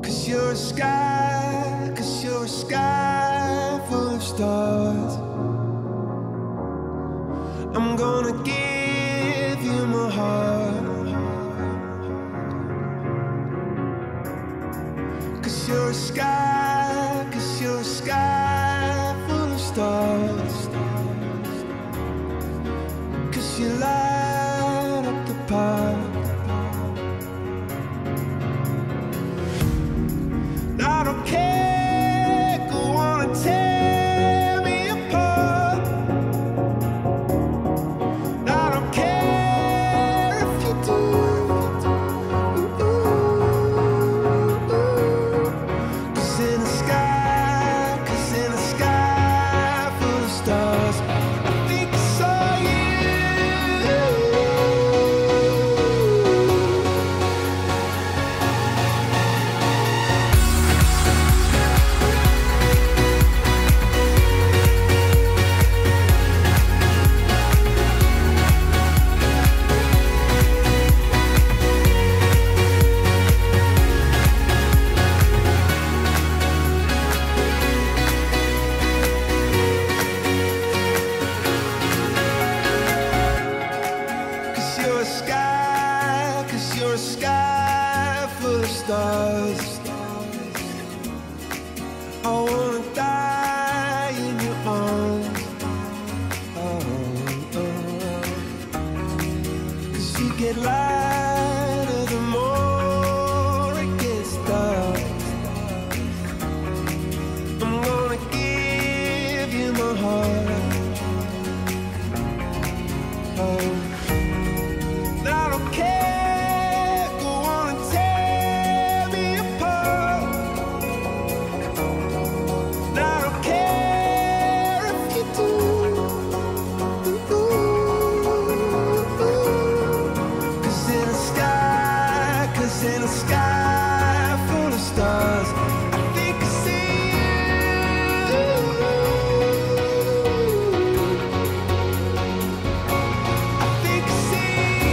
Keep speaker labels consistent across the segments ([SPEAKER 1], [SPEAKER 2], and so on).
[SPEAKER 1] you're a sky, 'cause you're a sky full of stars. I'm gonna give you my heart, 'cause you're a sky, 'cause you're a sky full of stars. 'Cause you light up the park. I don't care, go on and tear me apart. I don't care if you do. Cause in the sky full of stars, I think I saw you. You're a sky full of stars. I wanna die in your arms. Oh. 'Cause you get lighter the more it gets dark. I'm gonna give you my heart. Oh. I don't care, go on and tear me apart. I don't care if you do. 'Cause in the sky full of stars, I think I see you. I think I see you.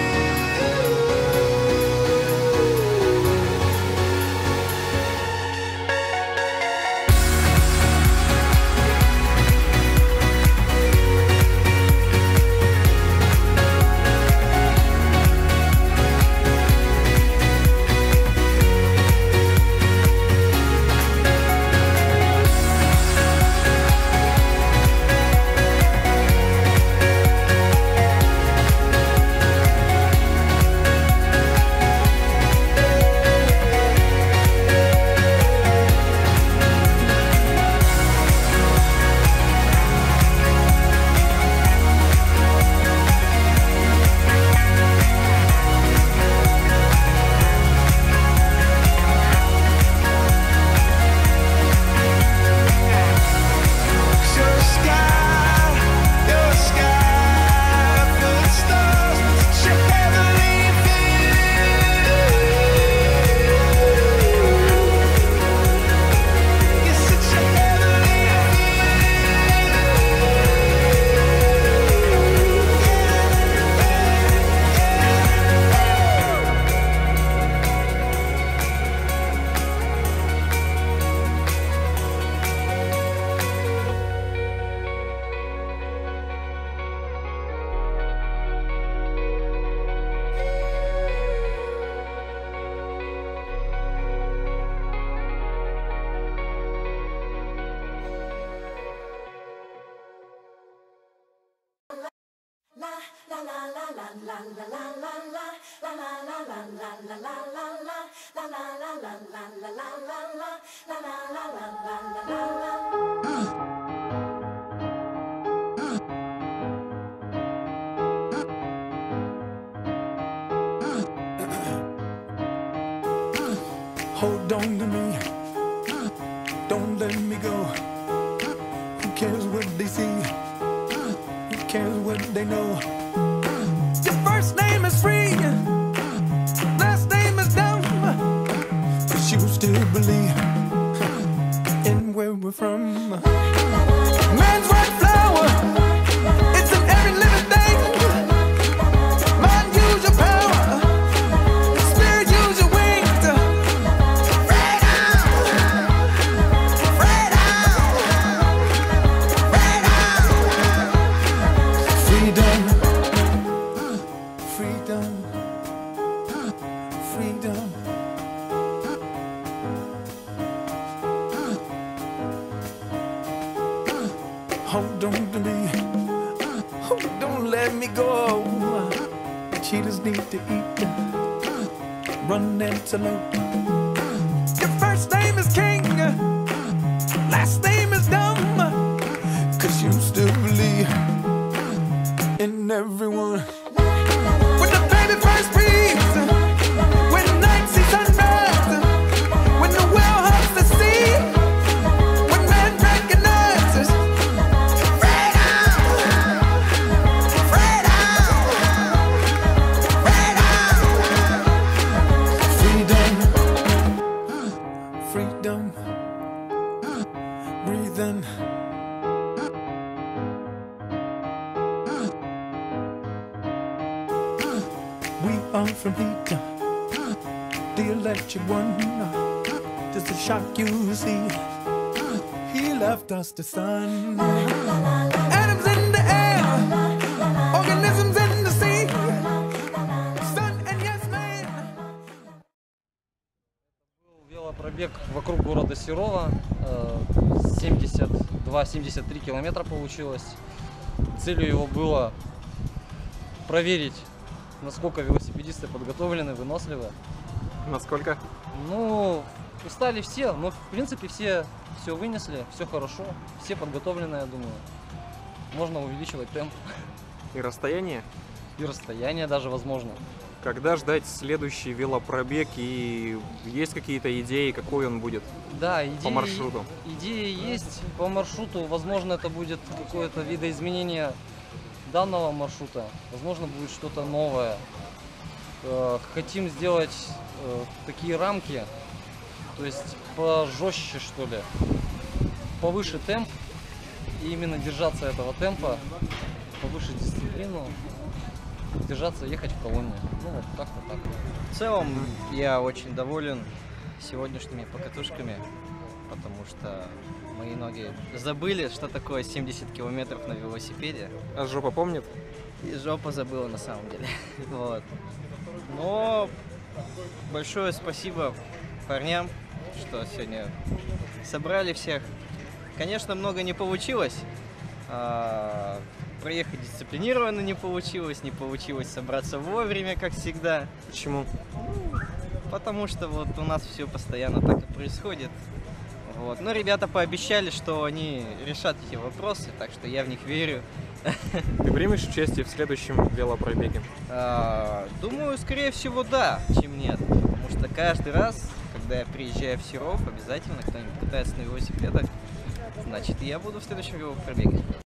[SPEAKER 2] Hold on to me, don't let me go. Who cares what they see? Who cares what they know? Your first name is free, last name is dumb, but you still believe in where we're from. Man's white flower, it's in every living thing. Mind, use your power. Spirit, use your wings. freedom. Hold on to me, oh, don't let me go. Cheetahs need to eat, run antelope. Your first name is King, last name is Dumb, 'cause you still believe in everyone. When the baby first beats, when the night sees sunrise, when the well hugs the sea, when man recognizes freedom, freedom, freedom, freedom, breathing. We are from heat, the electric one. Just a shock you see. He left us the sun. Atoms in the air, organisms in the sea. Sun and yes man.
[SPEAKER 3] Велопробег вокруг города Серова, 72-73 километра получилось. Целью его было проверить, насколько велосипедисты подготовлены, выносливы.
[SPEAKER 4] Насколько?
[SPEAKER 3] Ну, устали все, но в принципе все вынесли, все хорошо, все подготовлены, я думаю. Можно увеличивать темп.
[SPEAKER 4] И расстояние?
[SPEAKER 3] И расстояние даже возможно.
[SPEAKER 4] Когда ждать следующий велопробег и есть какие-то идеи, какой он будет?
[SPEAKER 3] Да, идеи,
[SPEAKER 4] по маршруту?
[SPEAKER 3] Идеи есть по маршруту. Возможно, это будет какое-то видоизменение данного маршрута. Возможно, будет что-то новое. Хотим сделать такие рамки, то есть пожестче, что ли, повыше темп, и именно держаться этого темпа, повыше дисциплину, держаться, ехать в колонне. Ну, вот как-то так.
[SPEAKER 5] В целом, я очень доволен сегодняшними покатушками, потому что мои ноги забыли, что такое 70 километров на велосипеде.
[SPEAKER 4] А жопа помнит?
[SPEAKER 5] И жопа забыла на самом деле. Вот. Но большое спасибо парням, что сегодня собрали всех. Конечно, много не получилось. Проехать дисциплинированно не получилось собраться вовремя, как всегда.
[SPEAKER 4] Почему?
[SPEAKER 5] Потому что вот у нас все постоянно так и происходит. Вот. Но ребята пообещали, что они решат эти вопросы, так что я в них верю.
[SPEAKER 4] Ты примешь участие в следующем велопробеге?
[SPEAKER 5] Думаю, скорее всего, да, чем нет. Потому что каждый раз, когда я приезжаю в Серов, обязательно кто-нибудь катается на велосипедах. Значит, я буду в следующем велопробеге.